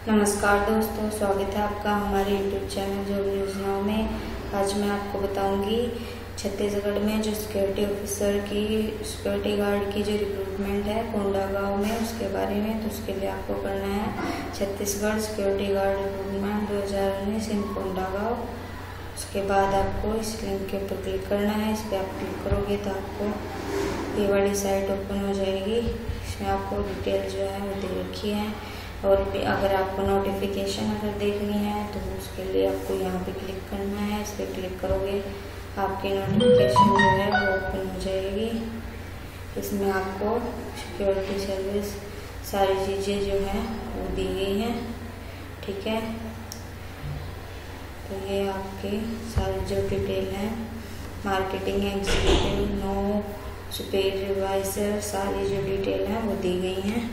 नमस्कार दोस्तों, स्वागत है आपका हमारे यूट्यूब चैनल जॉब योजनाओं में। आज मैं आपको बताऊंगी छत्तीसगढ़ में जो सिक्योरिटी गार्ड की जो रिक्रूटमेंट है कोंडागांव में, उसके बारे में। तो उसके लिए आपको करना है Chhattisgarh security guard recruitment 2019 in Kondagaon. उसके बाद आपको इस लिंक के ऊपर क्लिक करना है। इस पर आप क्लिक करोगे तो आपको ये वाली साइट ओपन हो जाएगी। इसमें आपको डिटेल जो है वो दे रखी है। और भी अगर आपको नोटिफिकेशन अगर देखनी है तो उसके लिए आपको यहाँ पे क्लिक करना है। इस पर क्लिक करोगे आपकी नोटिफिकेशन जो है वो ओपन हो जाएगी। इसमें आपको सिक्योरिटी सर्विस सारी चीज़ें जो हैं वो दी गई हैं, ठीक है। तो ये आपकी सारी जो डिटेल है, मार्केटिंग एग्जीक्यूटिव, नो सुपरवाइजर, सारी जो डिटेल है वो दी गई हैं।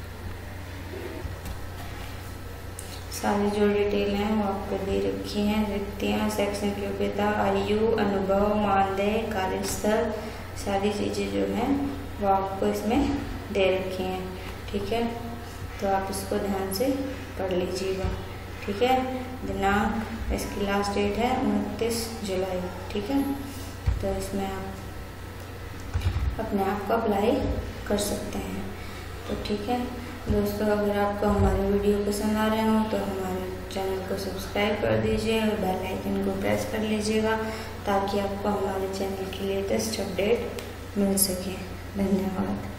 सारी जो डिटेल हैं वो आपको दे रखी हैं। रिक्तियाँ, शैक्षणिक योग्यता, आयु, अनुभव, मानदेय, कार्यस्थल, सारी चीज़ें जो हैं वो आपको इसमें दे रखी हैं, ठीक है। तो आप इसको ध्यान से पढ़ लीजिएगा, ठीक है। दिनांक इसकी लास्ट डेट है 29 जुलाई, ठीक है। तो इसमें आप अपने आप को अप्लाई कर सकते हैं। तो ठीक है दोस्तों, अगर आपको हमारे वीडियो पसंद आ रहे हो तो हमारे चैनल को सब्सक्राइब कर दीजिए और बेल आइकन को प्रेस कर लीजिएगा, ताकि आपको हमारे चैनल की लेटेस्ट अपडेट मिल सके। धन्यवाद।